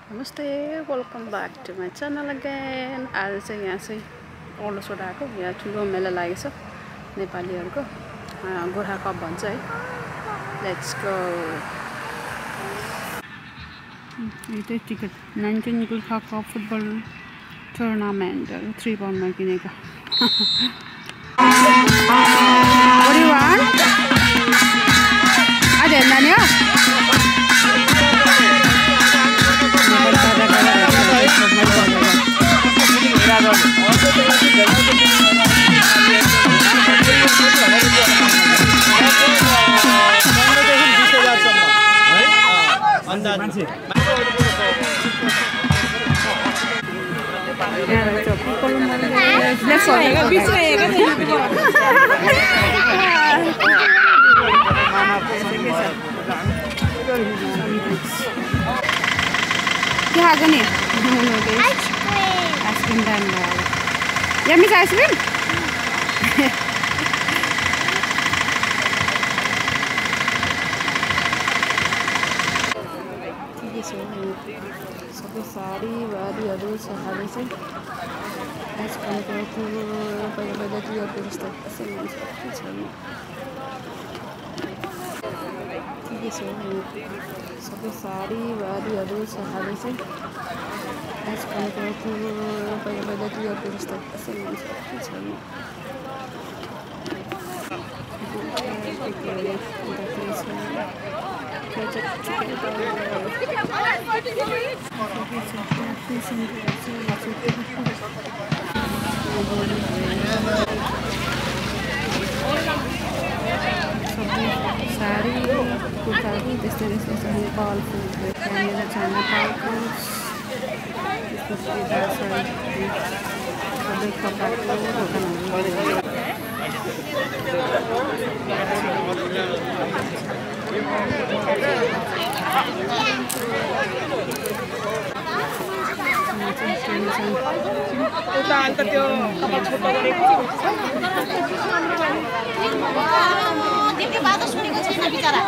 नमस्ते welcome back to my channel again. आज चाहिँ यहाँ चाहिँ ओर्लोसोड आएको यहाँ ठुलो मेला लागेको छ नेपालीहरूको गोर्खा कप भन्छ है। Let's go. यो चाहिँ टिकट 19 गोर्खा कप फुटबल टुर्नामेन्टहरू 3 पाउन्डमा किनेको। What do you want? आज हेर्दा नि हो क्या खाएको नि आइसक्रिम दामी भयो। यम्मी छ आइसक्रिम। सबै साडी वारीहरू छ। साडी चाहिँ आजकलको पहिला टियरको जस्तो कसै मान्छ के छैन। ठिकै छ सबै साडी वारीहरू छ। साडी चाहिँ आजकलको पहिला टियरको जस्तो कसै मान्छ के छैन। साडी कुर्ताहरू त्यस्तै त्यस्तै छ। नेपाल फुल यहाँनिर छ नेपालको सबै कपडाको दोकानहरू। अन्त त्यो कपाल छोटो गरेको त्यति बात सुनेको छैन बिचरा।